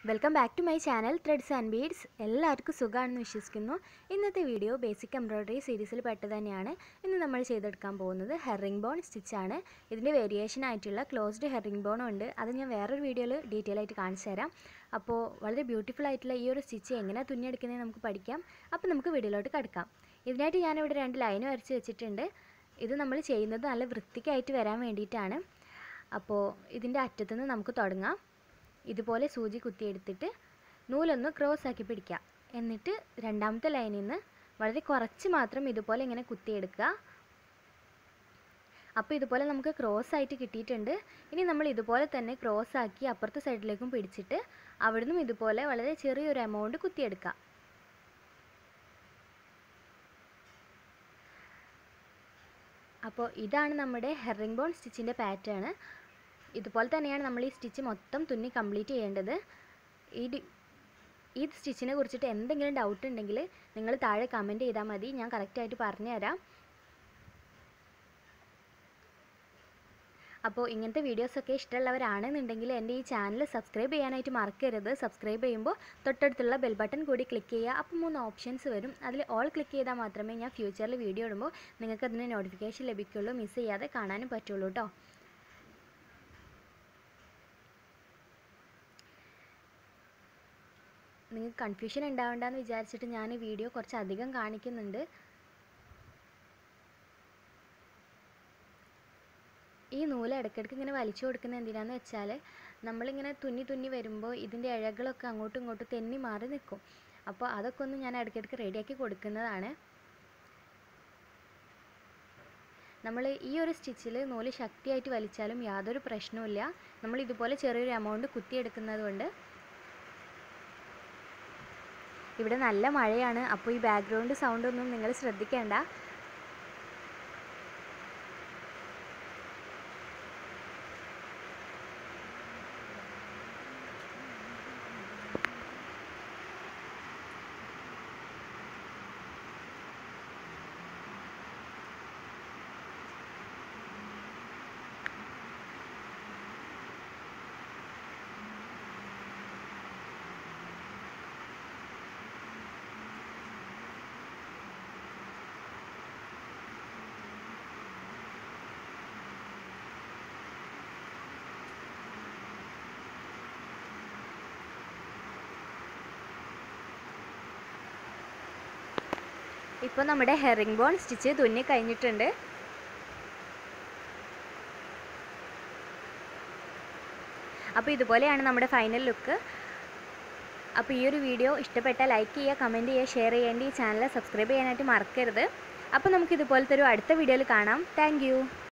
Welcome back to my channel threads and beads. എല്ലാവർക്കും സുഖമാണെന്ന് വിശ്വസിക്കുന്നു. ഇന്നത്തെ വീഡിയോ ബേസിക് എംബ്രോയ്ഡറി സീരീസിൽ പെട്ടത് തന്നെയാണ്. ഇന്ന് നമ്മൾ ചെയ്തെടുക്കാൻ പോകുന്നത് ഹെറിംഗ് ബോൺ സ്റ്റിച്ചാണ്. ഇതിൻ്റെ വേരിയേഷൻ ആയിട്ടുള്ള ക്ലോസ്ഡ് ഹെറിംഗ് ബോണും ഉണ്ട്. അത് ഞാൻ വേറൊരു വീഡിയോയിൽ ഡീറ്റെയിൽ ആയിട്ട് കാണിച്ചു തരാം. അപ്പോൾ വളരെ ബ്യൂട്ടിഫുൾ ആയിട്ടുള്ള ഈ ഒരു സ്റ്റിച്ച് എങ്ങനെ തുന്നിയെടുക്കുന്നത് നമുക്ക് പഠിക്കാം. അപ്പോൾ നമുക്ക് വീഡിയോയിലോട്ട് കിടക്കാം. ഇതിനായിട്ട് ഞാനിവിടെ 2 ലൈൻ വരച്ച് വെച്ചിട്ടുണ്ട്. ഇത് നമ്മൾ ചെയ്യുന്നത് നല്ല വൃത്തിക്കായിട്ട് വരാൻ വേണ്ടിയിട്ടാണ്. അപ്പോൾ ഇതിൻ്റെ അറ്റത്തുനിന്ന് നമുക്ക് തുടങ്ങാം. ഇതുപോലെ സൂചി കുത്തിയെടുത്തിട്ട് നൂലൊന്ന് ക്രോസ് ആക്കി പിടിക്കുക. എന്നിട്ട് രണ്ടാമത്തെ ലൈനിൽ നിന്ന് വളരെ കുറച്ച് മാത്രം ഇതുപോലെ ഇങ്ങനെ കുത്തിയെടുക്കുക. അപ്പോൾ ഇതുപോലെ നമുക്ക് ക്രോസ് ആയിട്ട് കിട്ടിയിട്ടുണ്ട്. ഇനി നമ്മൾ ഇതുപോലെ തന്നെ ക്രോസ് ആക്കി അപ്പുറത്തെ സൈഡിലേക്കും പിടിച്ചിട്ട് അവിടുന്ന് ഇതുപോലെ വളരെ ചെറിയൊരു എമൗണ്ട് കുത്തിയെടുക്കുക. അപ്പോൾ ഇതാണ് നമ്മുടെ ഹെറിംഗ് ബോൺ സ്റ്റിച്ചിൻ്റെ പാറ്റേൺ. ഇതുപോലെ തന്നെയാണ് നമ്മൾ ഈ സ്റ്റിച്ച് മൊത്തം തുന്നി കംപ്ലീറ്റ് ചെയ്യേണ്ടത്. ഈ സ്റ്റിച്ചിനെ കുറിച്ചിട്ട് എന്തെങ്കിലും ഡൗട്ട് ഉണ്ടെങ്കിൽ നിങ്ങൾ താഴെ കമൻറ്റ് ചെയ്താൽ മതി, ഞാൻ കറക്റ്റായിട്ട് പറഞ്ഞു തരാം. അപ്പോൾ ഇങ്ങനത്തെ വീഡിയോസൊക്കെ ഇഷ്ടമുള്ളവരാണെന്നുണ്ടെങ്കിൽ എൻ്റെ ഈ ചാനൽ സബ്സ്ക്രൈബ് ചെയ്യാനായിട്ട് മറക്കരുത്. സബ്സ്ക്രൈബ് ചെയ്യുമ്പോൾ തൊട്ടടുത്തുള്ള ബെൽ ബട്ടൺ കൂടി ക്ലിക്ക് ചെയ്യുക. അപ്പോൾ 3 ഓപ്ഷൻസ് വരും. അതിൽ ഓൾ ക്ലിക്ക് ചെയ്താൽ മാത്രമേ ഞാൻ ഫ്യൂച്ചറിൽ വീഡിയോ ഇടുമ്പോൾ നിങ്ങൾക്ക് അതിന് നോട്ടിഫിക്കേഷൻ ലഭിക്കുള്ളൂ. മിസ് ചെയ്യാതെ കാണാനും പറ്റുള്ളൂ കേട്ടോ. നിങ്ങൾക്ക് കൺഫ്യൂഷൻ ഉണ്ടാവണ്ടെന്ന് വിചാരിച്ചിട്ട് ഞാൻ വീഡിയോ കുറച്ച് അധികം കാണിക്കുന്നുണ്ട്. ഈ നൂല് ഇടയ്ക്കിടയ്ക്ക് ഇങ്ങനെ വലിച്ചു കൊടുക്കുന്നത് എന്തിനാന്ന് വെച്ചാൽ നമ്മളിങ്ങനെ തുന്നി വരുമ്പോൾ ഇതിൻ്റെ ഇഴകളൊക്കെ അങ്ങോട്ടും ഇങ്ങോട്ടും തെന്നി മാറി നിൽക്കും. അപ്പോൾ അതൊക്കെ ഒന്ന് ഞാൻ ഇടയ്ക്കിടയ്ക്ക് റെഡിയാക്കി കൊടുക്കുന്നതാണ്. നമ്മൾ ഈ ഒരു സ്റ്റിച്ചിൽ നൂല് ശക്തിയായിട്ട് വലിച്ചാലും യാതൊരു പ്രശ്നവുമില്ല. നമ്മൾ ഇതുപോലെ ചെറിയൊരു എമൗണ്ട് കുത്തിയെടുക്കുന്നത് കൊണ്ട്. ഇവിടെ നല്ല മഴയാണ്, അപ്പോൾ ഈ ബാക്ക്ഗ്രൗണ്ട് സൗണ്ടൊന്നും നിങ്ങൾ ശ്രദ്ധിക്കേണ്ട. ഇപ്പോൾ നമ്മുടെ ഹെറിംഗ് ബോൺ സ്റ്റിച്ച് തുന്നി കഴിഞ്ഞിട്ടുണ്ട്. അപ്പോൾ ഇതുപോലെയാണ് നമ്മുടെ ഫൈനൽ ലുക്ക്. അപ്പോൾ ഈ ഒരു വീഡിയോ ഇഷ്ടപ്പെട്ടാൽ ലൈക്ക് ചെയ്യുക, കമൻറ്റ് ചെയ്യുക, ഷെയർ ചെയ്യേണ്ട. ഈ ചാനൽ സബ്സ്ക്രൈബ് ചെയ്യാനായിട്ട് മറക്കരുത്. അപ്പോൾ നമുക്ക് ഇതുപോലത്തെ ഒരു അടുത്ത വീഡിയോയിൽ കാണാം. താങ്ക്